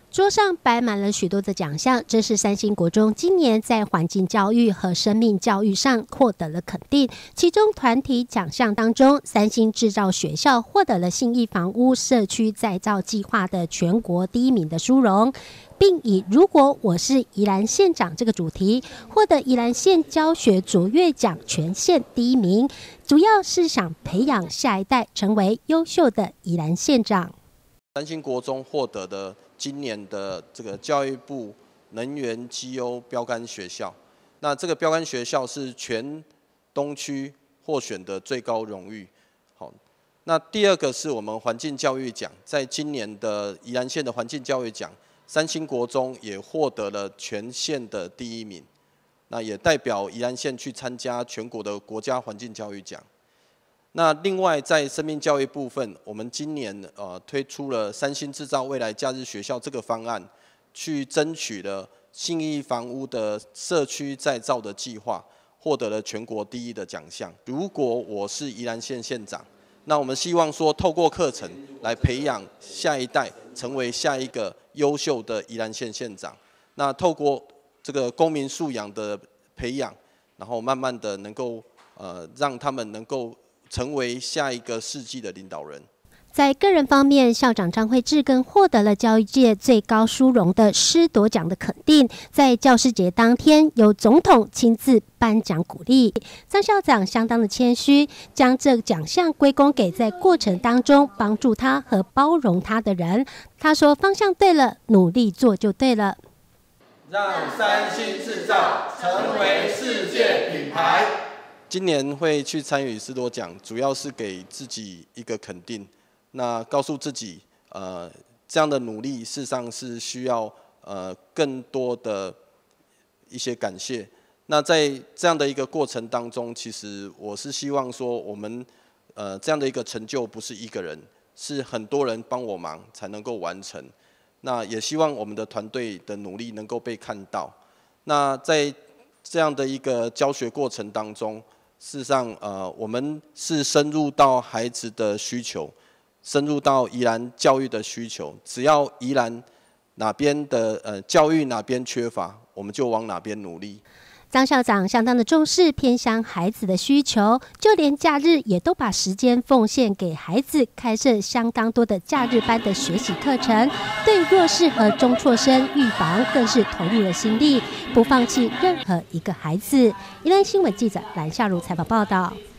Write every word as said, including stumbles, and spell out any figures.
桌上摆满了许多的奖项，这是三星国中今年在环境教育和生命教育上获得了肯定。其中团体奖项当中，三星制造学校获得了信义房屋社区再造计划的全国第一名的殊荣，并以如果我是宜兰县长这个主题，获得宜兰县教学卓越奖全县第一名，主要是想培养下一代成为优秀的宜兰县长。 三星国中获得的今年的这个教育部能源绩优标杆学校，那这个标杆学校是全东区获选的最高荣誉。好，那第二个是我们环境教育奖，在今年的宜兰县的环境教育奖，三星国中也获得了全县的第一名，那也代表宜兰县去参加全国的国家环境教育奖。那另外在生命教育部分，我们今年呃推出了三星制造未来假日学校这个方案，去争取了信义房屋的社区再造的计划，获得了全国第一的奖项。如果我是宜兰县县长，那我们希望说透过课程来培养下一代，成为下一个优秀的宜兰县县长。那透过这个公民素养的培养，然后慢慢的能够呃让他们能够成为下一个世纪的领导人。 在个人方面，校长张惠智更获得了教育界最高殊荣的师铎奖的肯定。在教师节当天，由总统亲自颁奖鼓励。张校长相当的谦虚，将这奖项归功给在过程当中帮助他和包容他的人。他说：“方向对了，努力做就对了。” 让三星制造成为世界品牌。 今年会去参与师铎奖，主要是给自己一个肯定，那告诉自己，呃，这样的努力事实上是需要呃更多的一些感谢。那在这样的一个过程当中，其实我是希望说，我们呃这样的一个成就不是一个人，是很多人帮我忙才能够完成。那也希望我们的团队的努力能够被看到。那在这样的一个教学过程当中，事实上，呃，我们是深入到孩子的需求，深入到宜兰教育的需求。只要宜兰哪边的呃教育哪边缺乏，我们就往哪边努力。 张校长相当的重视偏乡孩子的需求，就连假日也都把时间奉献给孩子，开设相当多的假日班的学习课程，对弱势和中辍生预防更是投入了心力，不放弃任何一个孩子。宜兰新闻记者蓝夏如采访报道。